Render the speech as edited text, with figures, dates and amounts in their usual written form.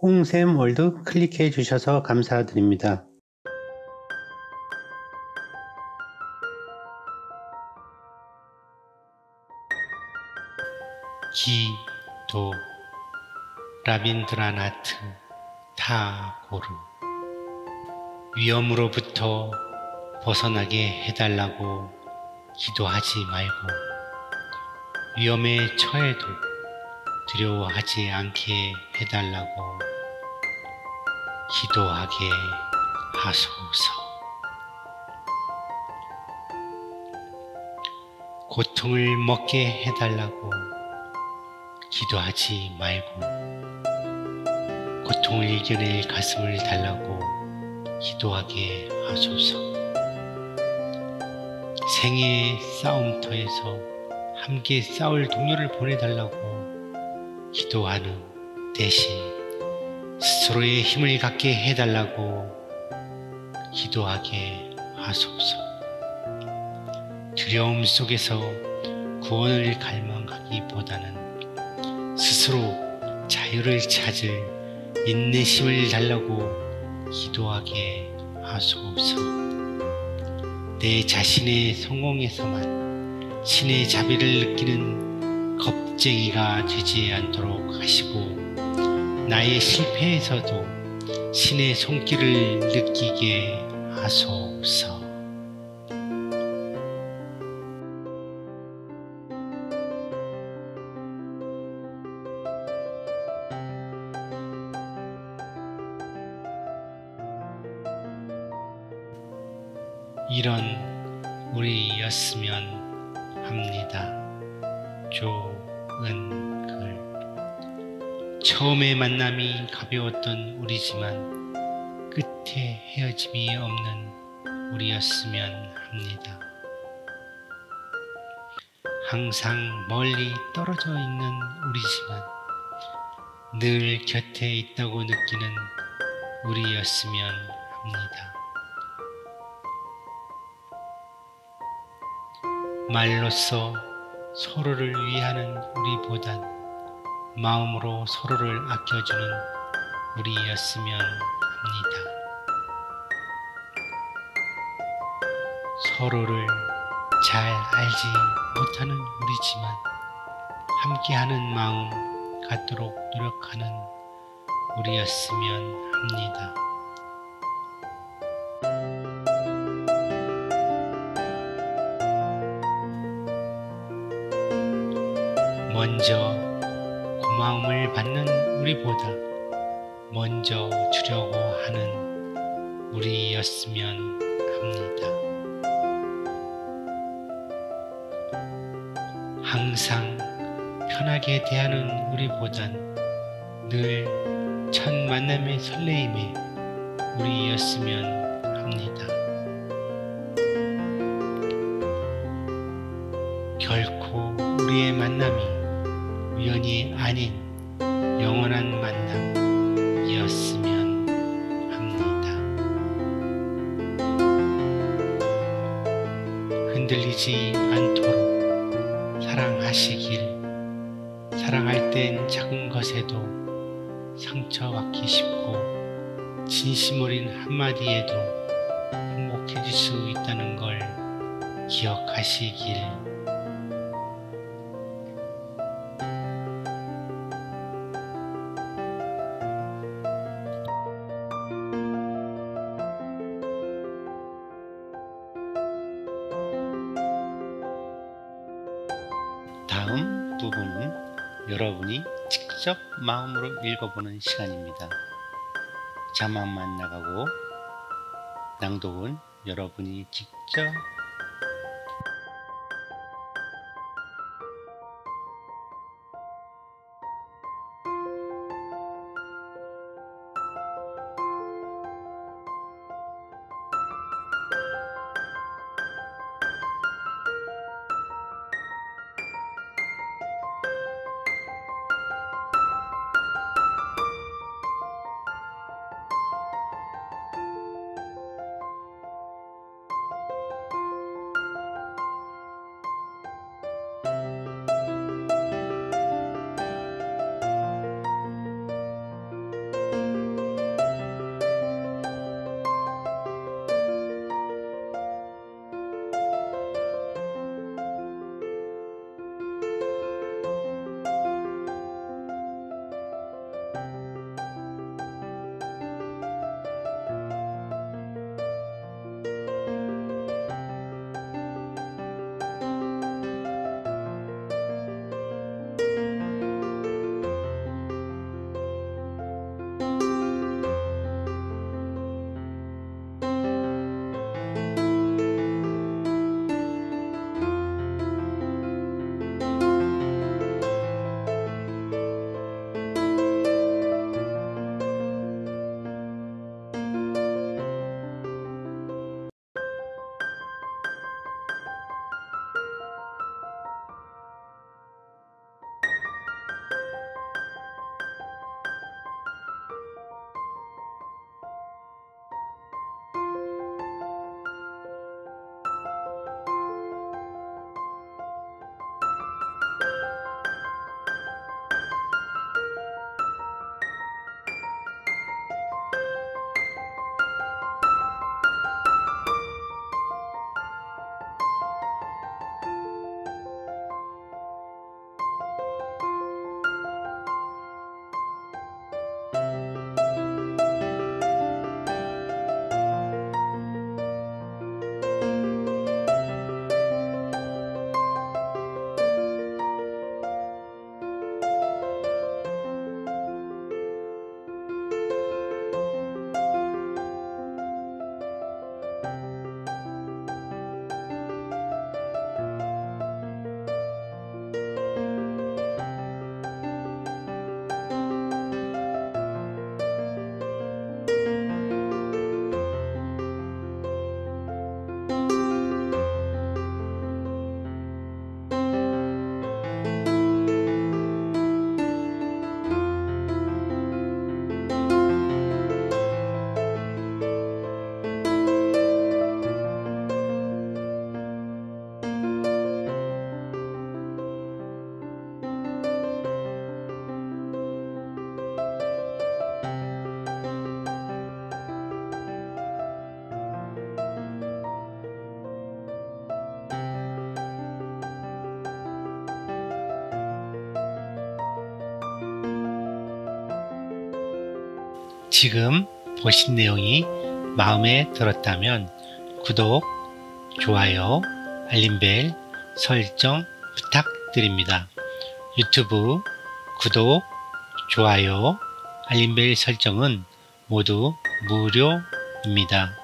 홍샘 월드 클릭해 주셔서 감사드립니다. 기도 라빈드라나트 타고르. 위험으로부터 벗어나게 해달라고 기도하지 말고 위험에 처해도 두려워하지 않게 해달라고 기도하게 하소서. 고통을 먹게 해달라고 기도하지 말고 고통을 이겨낼 가슴을 달라고 기도하게 하소서. 생의 싸움터에서 함께 싸울 동료를 보내달라고 기도하는 대신 스스로의 힘을 갖게 해달라고 기도하게 하소서. 두려움 속에서 구원을 갈망하기보다는 스스로 자유를 찾을 인내심을 달라고 기도하게 하소서. 내 자신의 성공에서만 신의 자비를 느끼는 겁쟁이가 되지 않도록 하시고 나의 실패에서도 신의 손길을 느끼게 하소서. 이런 우리였으면 합니다. 조은글. 처음의 만남이 가벼웠던 우리지만 끝에 헤어짐이 없는 우리였으면 합니다. 항상 멀리 떨어져 있는 우리지만 늘 곁에 있다고 느끼는 우리였으면 합니다. 말로써 서로를 위하는 우리보단 마음으로 서로를 아껴주는 우리였으면 합니다. 서로를 잘 알지 못하는 우리지만 함께하는 마음 갖도록 노력하는 우리였으면 합니다. 먼저 고마움을 받는 우리보다 먼저 주려고 하는 우리였으면 합니다. 항상 편하게 대하는 우리보단 늘 첫 만남의 설레임에 우리였으면 합니다. 결코 우리의 만남이 우연이 아닌 영원한 만남이었으면 합니다. 흔들리지 않도록 사랑하시길. 사랑할 땐 작은 것에도 상처받기 쉽고 진심 어린 한마디에도 행복해질 수 있다는 걸 기억하시길. 다음 부분은 여러분이 직접 마음으로 읽어보는 시간입니다. 자막만 나가고 낭독은 여러분이 직접 지금 보신 내용이 마음에 들었다면 구독, 좋아요, 알림벨 설정 부탁드립니다. 유튜브 구독, 좋아요, 알림벨 설정은 모두 무료입니다.